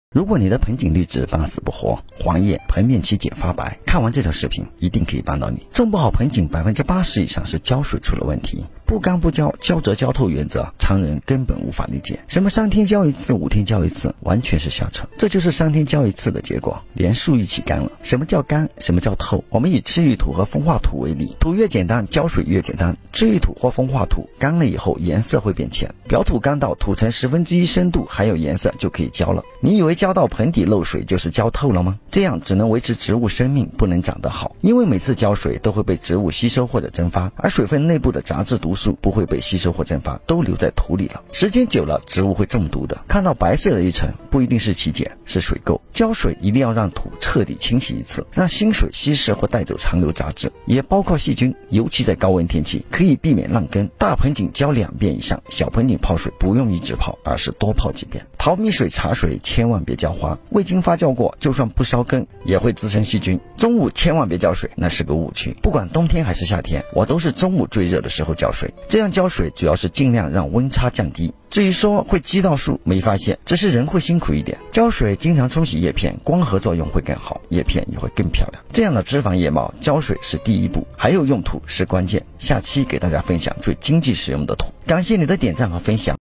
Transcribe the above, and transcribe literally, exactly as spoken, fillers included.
如果你的盆景绿植半死不活，黄叶、盆面期剪发白，看完这条视频一定可以帮到你。种不好盆景百分之八十以上是浇水出了问题，不干不浇，浇则浇透原则，常人根本无法理解。什么三天浇一次，五天浇一次，完全是瞎扯。这就是三天浇一次的结果，连树一起干了。什么叫干？什么叫透？我们以赤玉土和风化土为例，土越简单，浇水越简单。赤玉土或风化土干了以后，颜色会变浅，表土干到土层十分之一深度还有颜色就可以浇了。你以为浇到盆底漏水就是浇透了吗？这样只能维持植物生命，不能长得好。因为每次浇水都会被植物吸收或者蒸发，而水分内部的杂质毒素不会被吸收或蒸发，都留在土里了。时间久了，植物会中毒的。看到白色的一层，不一定是起碱，是水垢。浇水一定要让土彻底清洗一次，让新水稀释或带走残留杂质，也包括细菌，尤其在高温天气，可以避免烂根。大盆景浇两遍以上，小盆景泡水不用一直泡，而是多泡几遍。淘米水、茶水千万别浇花，未经发酵过，就算不烧根也会滋生细菌。中午千万别浇水，那是个误区。不管冬天还是夏天，我都是中午最热的时候浇水。这样浇水主要是尽量让温差降低。至于说会激到树，没发现，只是人会辛苦一点。浇水经常冲洗叶片，光合作用会更好，叶片也会更漂亮。这样的枝繁叶茂，浇水是第一步，还有用土是关键。下期给大家分享最经济实用的土。感谢你的点赞和分享。